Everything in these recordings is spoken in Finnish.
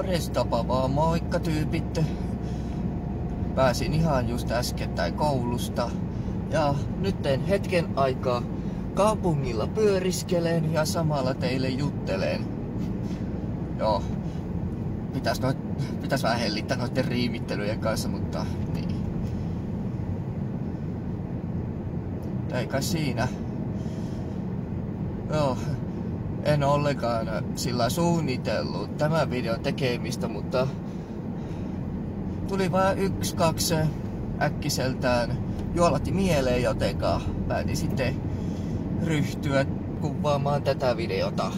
Morjestapa vaan, moikka tyypit. Pääsin ihan just äskettäin koulusta. Ja nyt teen hetken aikaa kaupungilla pyöriskelen ja samalla teille juttelen. Joo. Pitäis vähän hellittää noiden riimittelyjen kanssa, mutta niin. Ei kai siinä. Joo. En ollenkaan sillä suunnitellut tämän videon tekemistä, mutta tuli vaan 1-2 äkkiseltään juolatti mieleen, jotenka päätin sitten ryhtyä kuvaamaan tätä videota.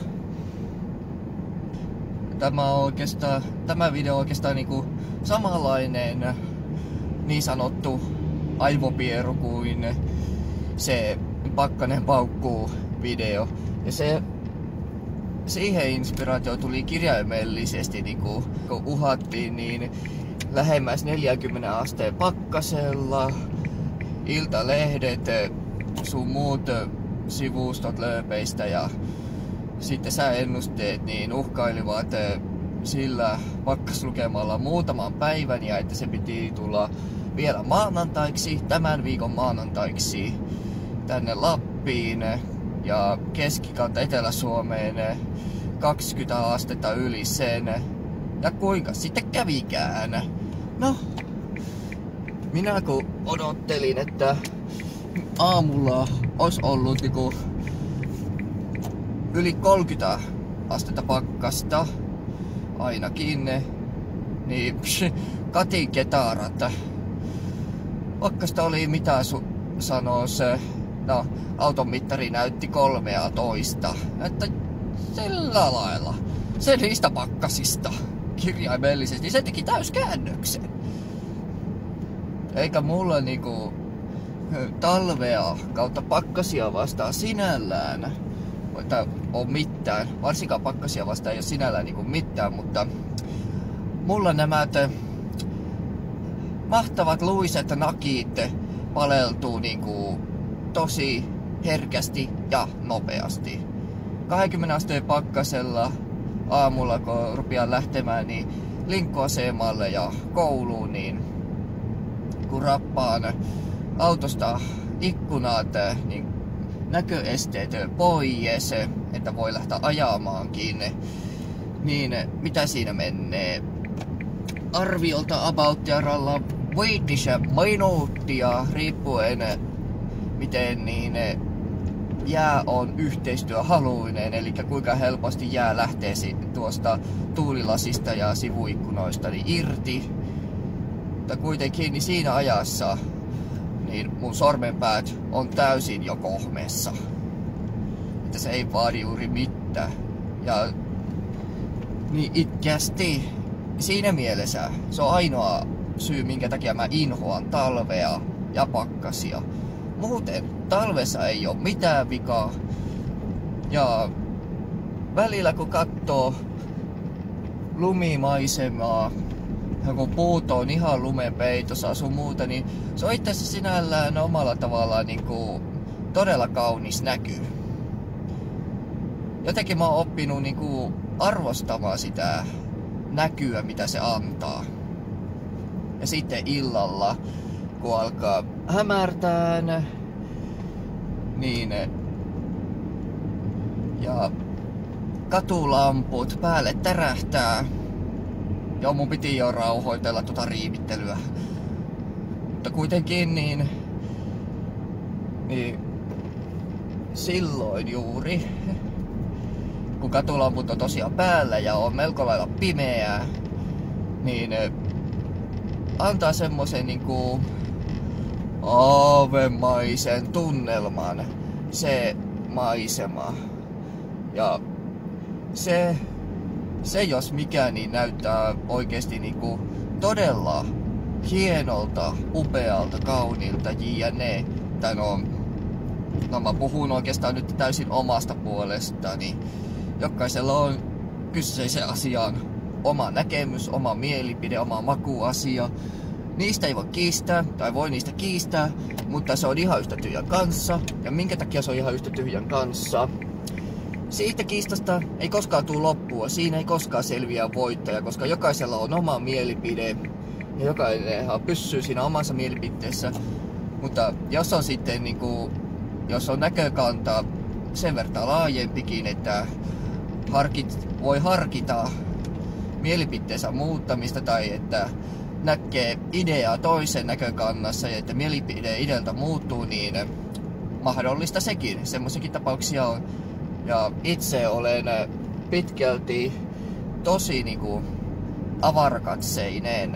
Tämä video on oikeastaan niinku samanlainen niin sanottu aivopieru kuin se Pakkanen paukkuu video. Ja siihen inspiraatio tuli kirjaimellisesti, niinku, kun uhattiin niin lähemmäs 40 asteen pakkasella, Iltalehdet, sun muut sivustot lööpeistä ja sitten sääennusteet niin uhkailivat sillä pakkaslukemalla muutaman päivän ja että se piti tulla vielä maanantaiksi, tämän viikon maanantaiksi tänne Lappiin ja Keski- Etelä-Suomeen 20 astetta yli sen. Ja kuinka sitten kävikään? No, minä kun odottelin, että aamulla olisi ollut niinku yli 30 astetta pakkasta ainakin, niin katin ketarat. Pakkasta oli mitä sanois, no auton mittari näytti 13, että sillä lailla se niistä pakkasista kirjaimellisesti se teki täyskäännöksen. Eikä mulla niinku talvea kautta pakkasia vastaan sinällään on mitään, varsinkaan pakkasia vastaan ei ole sinällään niinku mitään, mutta mulla nämä mahtavat luiset nakit paleltuu niinku tosi herkästi ja nopeasti. 20 asteen pakkasella aamulla kun rupean lähtemään niin linkkuasemalle ja kouluun, niin kun rappaan autosta ikkunat, niin näköesteet pois, että voi lähteä ajamaankin, niin mitä siinä menee? Arviolta about jaralla 5 minuuttia, riippuen miten niin jää on yhteistyöhaluinen, eli kuinka helposti jää lähtee tuosta tuulilasista ja sivuikkunoista niin irti. Mutta kuitenkin niin siinä ajassa niin mun sormenpäät on täysin jo kohmeessa. Että se ei vaadi juuri mitään. Ja niin itkästi siinä mielessä se on ainoa syy, minkä takia mä inhoan talvea ja pakkasia. Muuten talvessa ei ole mitään vikaa. Ja välillä kun katsoo lumimaisemaa, ja kun puut on ihan lumenpeitossa sun muuta, niin se on itse asiassa sinällään omalla tavallaan niin kuin todella kaunis näky. Jotenkin mä oon oppinut niin kuin arvostamaan sitä näkyä, mitä se antaa. Ja sitten illalla, kun alkaa hämärtään, niin ja katulamput päälle tärähtää. Joo, mun piti jo rauhoitella tuota riivittelyä. Mutta kuitenkin niin silloin juuri, kun katulamput on tosiaan päällä ja on melko lailla pimeää, niin antaa semmosen niinku aavemaisen tunnelman se maisema. Ja se jos mikä niin näyttää oikeesti niinku todella hienolta, upealta, kauniilta jne. Tai no mä puhun oikeastaan nyt täysin omasta puolestani. Jokaisella on kyseisen asian oma näkemys, oma mielipide, oma makuasia. Niistä ei voi kiistää, tai voi niistä kiistää, mutta se on ihan yhtä tyhjän kanssa. Ja minkä takia se on ihan yhtä tyhjän kanssa? siitä kiistasta ei koskaan tule loppua, siinä ei koskaan selviä voittaja, koska jokaisella on oma mielipide ja jokainen pysyy siinä omassa mielipiteessä. Mutta jos on sitten niinku, jos on näkökanta sen verran laajempikin, että voi harkita mielipiteensä muuttamista tai että näkee ideaa toisen näkökannassa ja että mielipide idealta muuttuu, niin mahdollista sekin. Semmoisiakin tapauksia on. Ja itse olen pitkälti tosi niinku avarakatseinen.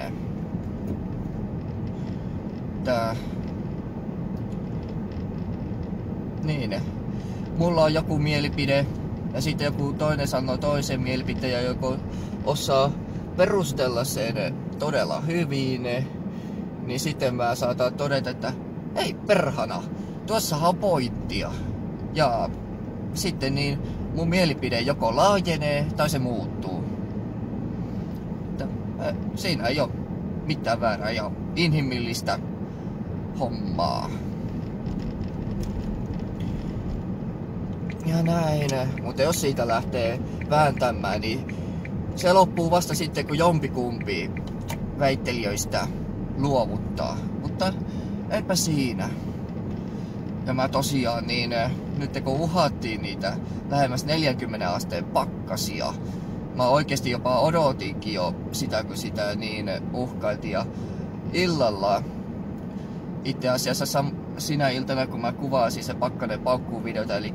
Niin. Mulla on joku mielipide ja sitten joku toinen sanoo toisen mielipiteen ja joku osaa perustella sen todella hyvin, niin sitten mä saatan todeta, että ei perhana, tuossahan on pointtia. Ja sitten niin mun mielipide joko laajenee tai se muuttuu. Siinä ei ole mitään väärää ja inhimillistä hommaa. Ja näin, mutta jos siitä lähtee vääntämään, niin se loppuu vasta sitten, kun jompikumpi väittelijöistä luovuttaa. Mutta eipä siinä. Ja mä tosiaan niin, nyt kun uhattiin niitä lähemmäs 40 asteen pakkasia, mä oikeesti jopa odotinkin jo sitä, kun sitä niin uhkailtiin. Ja illalla, itse asiassa sinä iltana, kun mä kuvasin se Pakkanen paukkuu videota, eli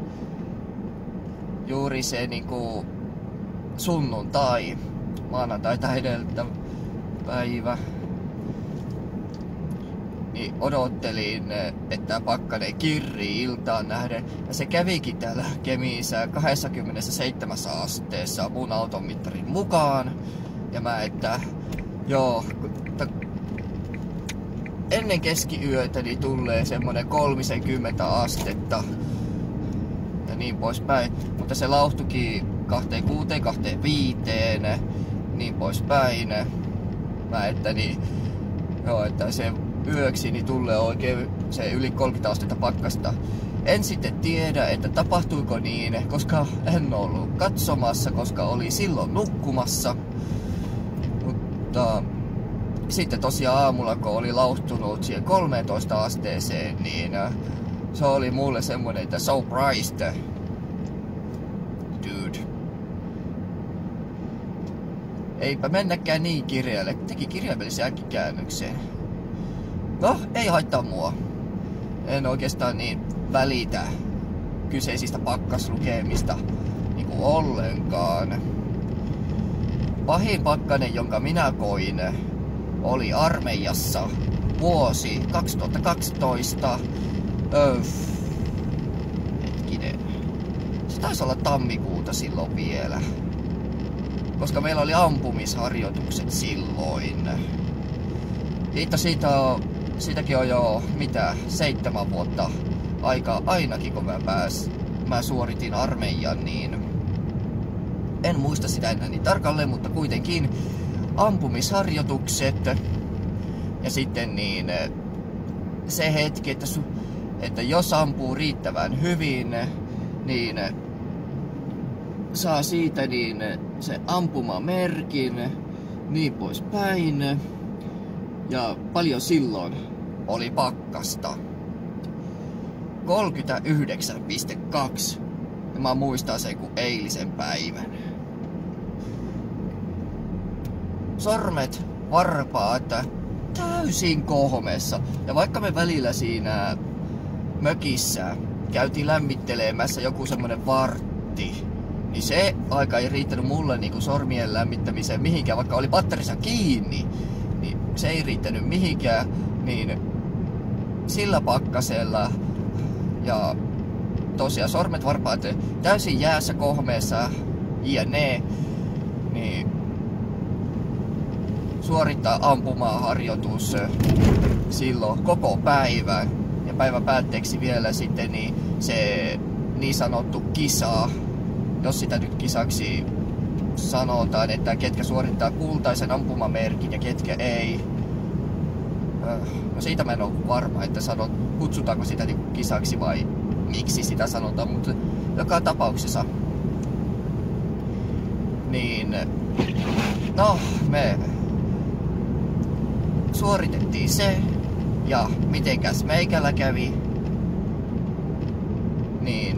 juuri se niinku sunnuntai, maanantaita edeltä päivä, niin odottelin, että Pakkanen kirrii iltaan nähden. Ja se kävikin täällä Kemiissä 27 asteessa mun auton mittarin mukaan. Ja mä, että joo, ennen keskiyötä niin tulee semmonen 30 astetta. Ja niin poispäin. Mutta se lauhtukin 26, 25, niin poispäin. Mä, että niin, joo, että se yöksi niin tulee oikein se yli 30 astetta pakkasta. En sitten tiedä, että tapahtuiko niin, koska en ollut katsomassa, koska oli silloin nukkumassa. Mutta sitten tosiaan aamulla, kun oli lauhtunut siihen 13 asteeseen, niin se oli mulle semmonen, että surprised. Dude. Eipä mennäkään niin kirjalle. Teki kirjaimellisen äkkikäännöksen. No, ei haittaa mua. En oikeastaan niin välitä kyseisistä pakkaslukemista niinku ollenkaan. Pahin pakkanen, jonka minä koin, oli armeijassa vuosi 2012. Hetkinen. Se taisi olla tammikuuta silloin vielä. Koska meillä oli ampumisharjoitukset silloin. Siitäkin on jo 7 vuotta aikaa ainakin, kun mä suoritin armeijan, niin en muista sitä enää niin tarkalleen, mutta kuitenkin ampumisharjoitukset ja sitten niin se hetki, että jos ampuu riittävän hyvin, niin saa siitä niin se ampumamerkin, niin poispäin. Ja paljon silloin oli pakkasta. 39,2. Ja mä muistan sen kuin eilisen päivän. Sormet, varpaat täysin kohmessa. Ja vaikka me välillä siinä mökissä käytiin lämmittelemässä joku semmonen vartti, niin se aika ei riittänyt mulle niinku sormien lämmittämiseen mihinkään, vaikka oli patterissa kiinni. Niin se ei riittänyt mihinkään, niin sillä pakkasella ja tosiaan sormet, varpaat täysin jäässä, kohmeessa, jne, niin suorittaa ampumaharjoitus silloin koko päivän ja päivän päätteeksi vielä sitten niin se niin sanottu kisa, jos sitä nyt kisaksi sanotaan, että ketkä suorittaa kultaisen ampumamerkin ja ketkä ei. No siitä mä en ole varma, että kutsutaanko sitä niinku kisaksi vai miksi sitä sanotaan, mutta joka tapauksessa. Niin, no, me suoritettiin se, ja mitenkäs meikällä kävi, niin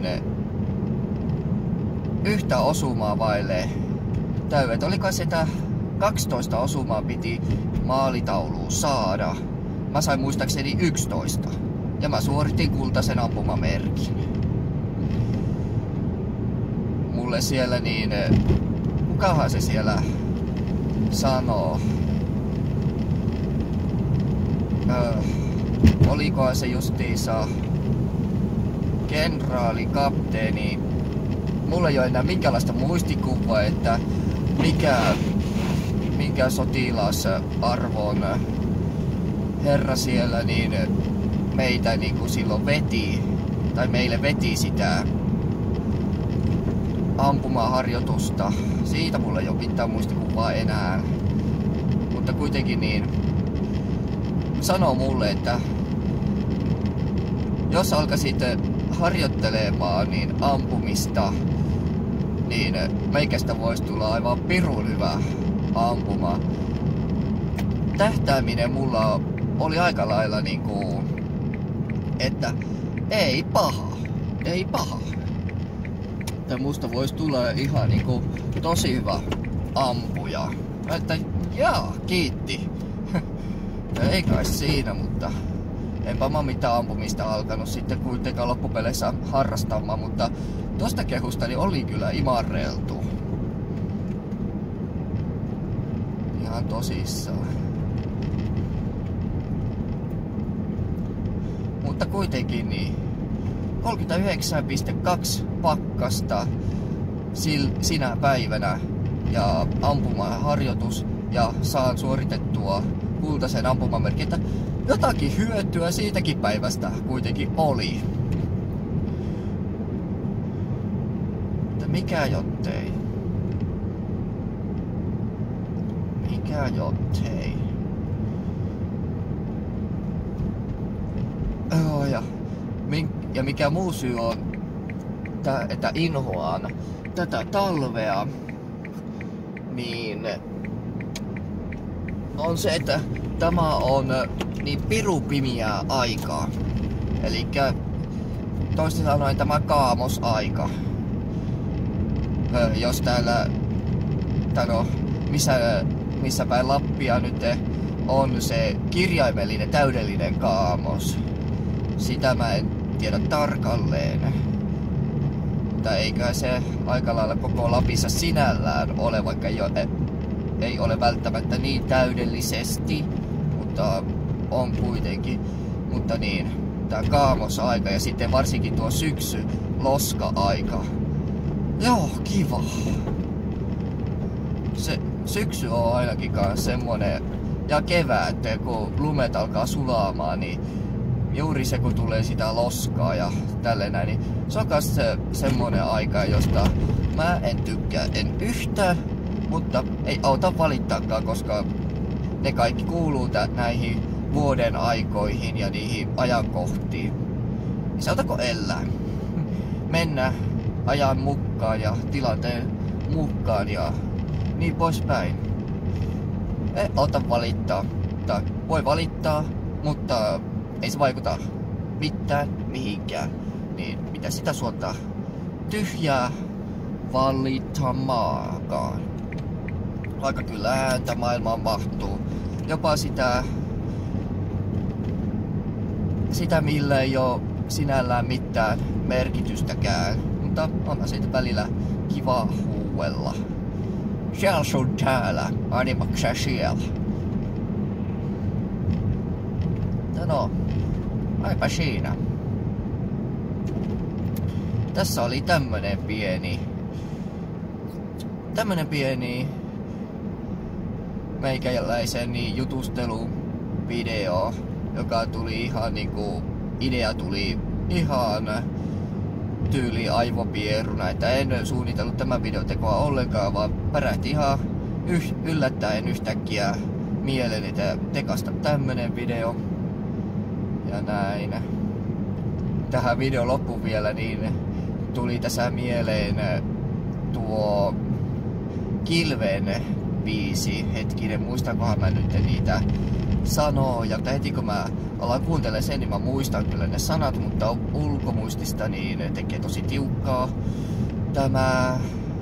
yhtä osumaa vaille täydet. Oliko sitä 12 osumaa piti maalitauluun saada. Mä sain muistaakseni 11. Ja mä suoritin kultaisen ampumamerkin. Mulle siellä niin, kukahan se siellä sanoo? Olikohan se justiinsa kenraali, kapteeni. Mulla ei ole enää minkäänlaista muistikuvaa, että mikä sotilasarvon herra siellä niin meitä niin kuin silloin veti, tai meille veti sitä ampumaharjoitusta. Siitä mulla ei ole mitään muistikuvaa enää. Mutta kuitenkin niin sanoo mulle, että jos alkaisit harjoittelemaan niin ampumista, niin meikästä voisi tulla aivan pirun hyvä ampuma. Tähtääminen mulla oli aika lailla niinku, että ei paha. Ja musta voisi tulla ihan niinku tosi hyvä ampuja. Että jaa, kiitti. Ei kai siinä, mutta enpä mä mitään ampumista alkanut sitten kuitenkaan loppupeleissä harrastamaan, mutta tosta kehustani oli kyllä imarreltu. Ihan tosissaan. Mutta kuitenkin niin 39,2 pakkasta sinä päivänä ja ampumaharjoitus ja saan suoritettua kultaisen ampumamerkin, että jotakin hyötyä siitäkin päivästä kuitenkin oli. Mutta mikä jottei? Ja mikä muu syy on, että inhoaan tätä talvea, niin on se, että tämä on niin pirun pimiää aikaa. Elikkä toisin sanoen tämä kaamosaika. Jos täällä, missä päin Lappia nyt on se kirjaimellinen täydellinen kaamos. Sitä mä en tiedä tarkalleen. Mutta eiköhän se aika lailla koko Lapissa sinällään ole, vaikka ei ole välttämättä niin täydellisesti, mutta on kuitenkin. Mutta niin, tää kaamosaika ja sitten varsinkin tuo loska-aika. Joo, kiva. Se syksy on ainakin kans semmonen, ja kevät, kun lumet alkaa sulaamaan, niin juuri se kun tulee sitä loskaa ja tälleen näin, niin se on kans semmonen aika, josta mä en tykkää, en yhtään, mutta ei auta valittaakaan, koska ne kaikki kuuluu näihin vuoden aikoihin ja niihin ajankohtiin. Niin saatako elää? Mennä ajan mukaan ja tilanteen mukaan ja niin poispäin. Ei auta valittaa. Tai voi valittaa, mutta ei se vaikuta mitään mihinkään. Niin mitä sitä suottaa tyhjää valittamaakaan. Vaikka kyllä ääntä maailmaan mahtuu. Jopa sitä millä ei oo sinällään mitään merkitystäkään. Mutta onhan siitä välillä kiva huuella. Siellä sun täällä, animaksä siellä. No, aipa siinä. Tässä oli tämmönen pieni meikäläisen jutusteluvideo, joka tuli ihan niinku, idea tuli ihan tyyli aivopieruna, että en suunnitellut tämän videotekoa ollenkaan, vaan pärähti ihan yllättäen yhtäkkiä mieleen, että tekasta tämmönen video. Ja näin. Tähän video loppuun vielä niin tuli tässä mieleen tuo Kilven biisi. Hetkinen, muistankohan mä nyt niitä sanoja, mutta heti kun mä alan kuuntelemaan sen, niin mä muistan kyllä ne sanat, mutta ulkomuistista niin ne tekee tosi tiukkaa. Tämä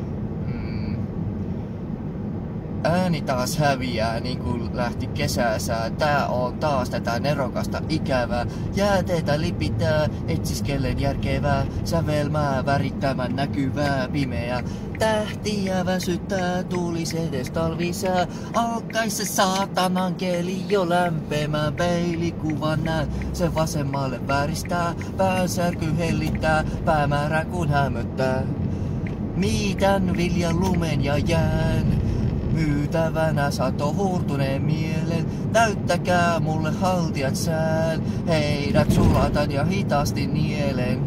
ääni taas häviää niin kuin lähti kesäsää. Tää on taas tätä nerokasta ikävää. Jääteitä lipitää, etsiskellen järkevää. Sävelmää värittämän näkyvää pimeää. Tähtiä väsyttää, tulis edes talvisää. Alkais se saatanan keli jo lämpemään. Peilikuvan näen, se vasemmalle vääristää. Päänsärky hellittää, päämäärä kun hämöttää. Miitän viljan lumen ja jään. Myytävänä sato huurtuneen mielen, täyttäkää mulle haltijat sään, heidät sulatan ja hitaasti nielen.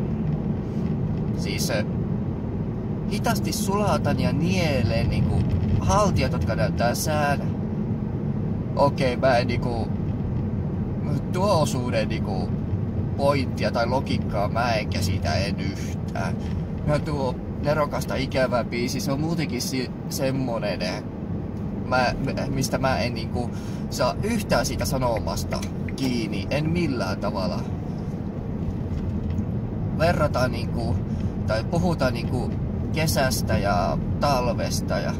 Siis hitaasti sulatan ja nielen niinku haltijat, jotka näyttää sään. Okei, mä en niinku tuo osuuden niinku pointtia tai logiikkaa mä en käsitä en yhtään. Ja tuo nerokasta ikävä biisi, se on muutenkin semmonen, mistä mä en niinku saa yhtään siitä sanomasta kiinni, en millään tavalla. Verrataan niinku, tai puhutaan niinku kesästä ja talvesta ja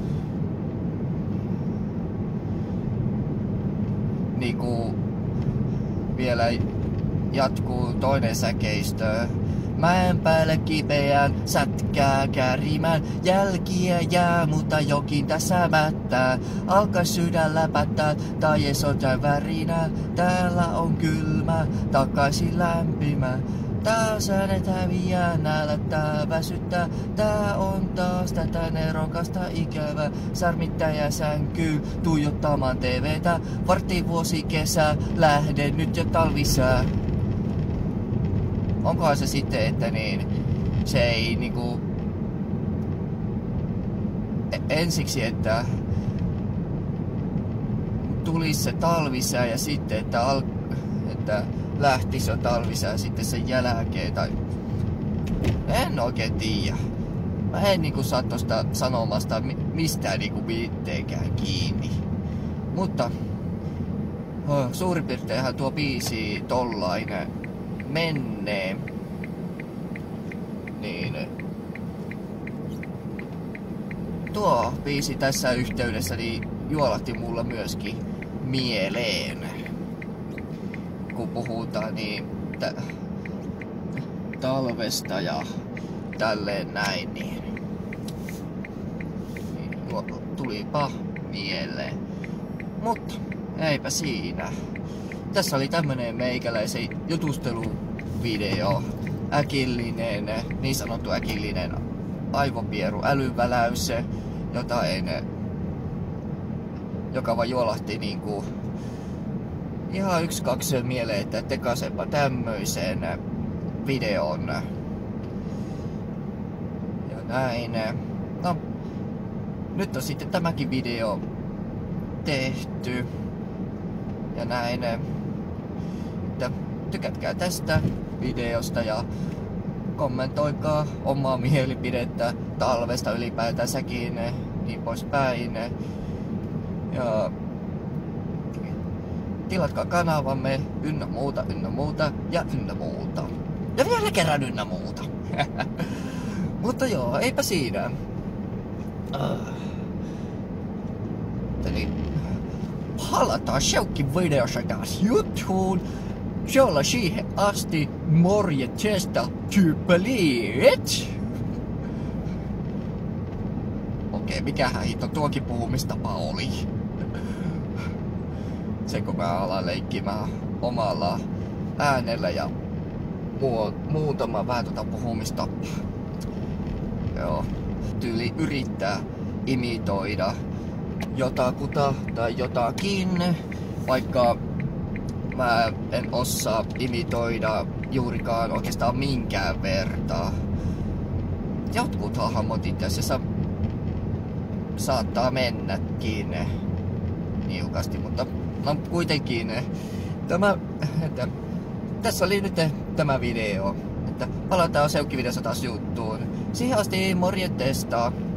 niinku vielä jatkuu toinen säkeistö. Mäen päälle kipeään, sätkää käärimään, jälkiä jää, mutta jokin tässä mättää. Alkais sydän läpättää, tai esotaan värinää, täällä on kylmä, takaisin lämpimä. Taas äänet häviää, näälättää, väsyttää, tää on taas tätä nerokasta ikävää. Särmittäjä sänkyy, tuijottamaan TVtä, varttivuosi kesä, lähden nyt jo talvisää. Onkohan se sitten, että niin, se ei niinku ensiksi, että tulisi se talvisää ja sitten, että lähtisi jo talvisää sitten sen jälkeen tai en oikein tiedä. Mä en niinku saa tosta sanomasta mistään niinku mitenkään kiinni. Mutta suurin piirteinhän tuo biisi tollainen mennee, niin tuo biisi tässä yhteydessä niin juolahti mulla myöskin mieleen, kun puhutaan niin talvesta ja tälleen näin, niin tulipa mieleen. Mutta eipä siinä. Tässä oli tämmönen meikäläisen jutusteluvideo, äkillinen, niin sanottu äkillinen aivopieru, älyväläys, jotain, joka vaan juolahti niinku ihan 1-2 mieleen, että tekasepa tämmöisen videon. Ja näin. No, nyt on sitten tämäkin video tehty. Ja näin. Tykätkää tästä videosta ja kommentoikaa omaa mielipidettä talvesta ylipäätänsäkin, niin poispäin. Ja tilatkaa kanavamme ynnä muuta ja ynnä muuta. Ja vielä kerran ynnä muuta. Mutta joo, eipä siinä. Eli palataan Sheukin videossa taas juttuun. Jolla siihen asti morjetsesta tyyppäliet. Okei, mikähän hitto tuokin puhumistapa oli. Se kun mä alan leikkimään omalla äänellä ja muutama vähän puhumistapaa. Joo, tyyli yrittää imitoida jotakuta tai jotakin, vaikka mä en osaa imitoida juurikaan oikeastaan minkään vertaa. Jotkut hahmot itse asiassa saattaa mennäkin niukasti, mutta no kuitenkin tässä oli nyt tämä video. että palataan seukkivideossa taas juttuun. Siihen asti morjentesta!